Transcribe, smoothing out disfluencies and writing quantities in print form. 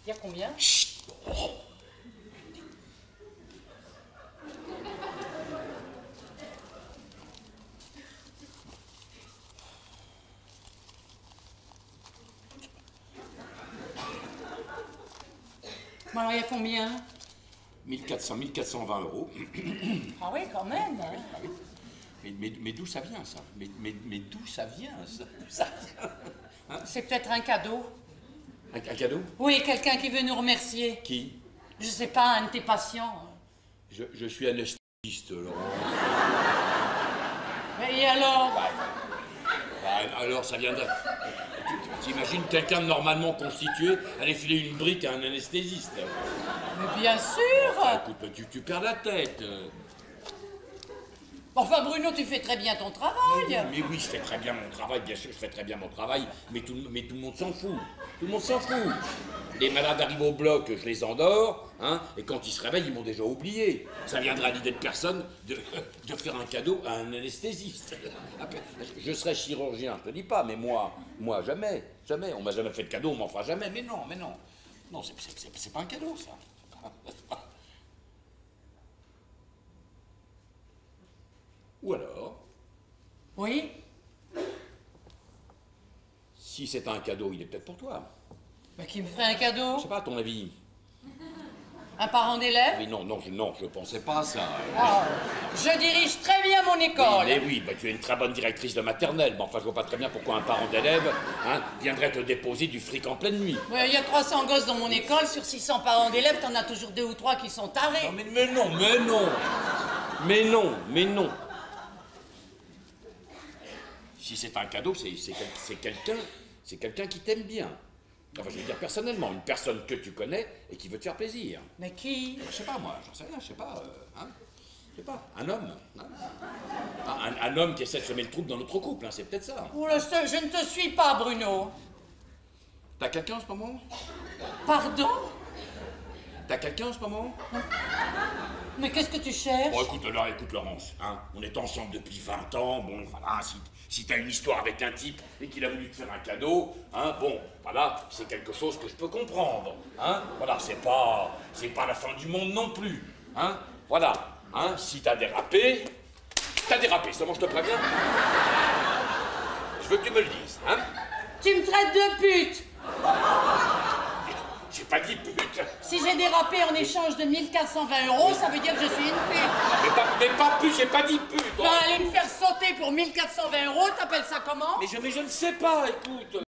y a combien? Chut. Oh. Bon, alors, il y a combien? 1420 euros. Ah oui, quand même. Hein. Ah oui. Mais d'où ça vient, ça? Mais d'où ça vient, ça vient, hein? C'est peut-être un cadeau. Un cadeau? Oui, quelqu'un qui veut nous remercier. Qui? Je sais pas, un de tes patients. Je suis anesthésiste, Laurent. Et alors? Alors, ça viendrait. T'imagines quelqu'un de normalement constitué aller filer une brique à un anesthésiste? Mais bien sûr. Écoute, tu perds la tête. Enfin, Bruno, tu fais très bien ton travail. Mais oui, je fais très bien mon travail, bien sûr, je fais très bien mon travail, mais tout le monde s'en fout. Tout le monde s'en fout. Les malades arrivent au bloc, je les endors, hein, et quand ils se réveillent, ils m'ont déjà oublié. Ça viendra à l'idée de personne de faire un cadeau à un anesthésiste. Je serais chirurgien, je te dis pas, mais moi, jamais. On m'a jamais fait de cadeau, on m'en fera jamais. Mais non. Non, c'est pas un cadeau, ça. Ou alors, Oui? si c'est un cadeau, il est peut-être pour toi. Mais qui me ferait un cadeau? Je sais pas, à ton avis. Un parent d'élève? Oui, non, je pensais pas à ça. Oh, je dirige très bien mon école. Mais oui, tu es une très bonne directrice de maternelle, mais enfin, je vois pas très bien pourquoi un parent d'élève viendrait te déposer du fric en pleine nuit. Ouais, il y a 300 gosses dans mon école, sur 600 parents d'élèves, t'en as toujours 2 ou 3 qui sont tarés. Non, mais non. Si c'est un cadeau, c'est quelqu'un qui t'aime bien. Enfin, je veux dire personnellement, une personne que tu connais et qui veut te faire plaisir. Mais qui? Je sais pas, moi, j'en sais rien, je sais pas, un homme. Hein. Un homme qui essaie de semer le trouble dans notre couple, hein, c'est peut-être ça. Oh là, je ne te suis pas, Bruno. T'as quelqu'un en ce moment? Pardon? T'as quelqu'un en ce moment? Mais qu'est-ce que tu cherches? Bon, écoute, Laurence, hein, on est ensemble depuis 20 ans, bon, voilà, si t'as une histoire avec un type et qu'il a voulu te faire un cadeau, hein, bon, voilà, c'est quelque chose que je peux comprendre, hein, voilà, c'est pas la fin du monde non plus, hein, voilà, hein, si t'as dérapé, seulement je te préviens. Je veux que tu me le dises, hein. Tu me traites de pute. J'ai pas dit pute. Si j'ai dérapé en échange de 1420 euros, ça veut dire que je suis une pute. Mais pas pute, j'ai pas dit pute. Ben, aller me faire sauter pour 1420 euros, t'appelles ça comment? Mais je ne sais pas, écoute.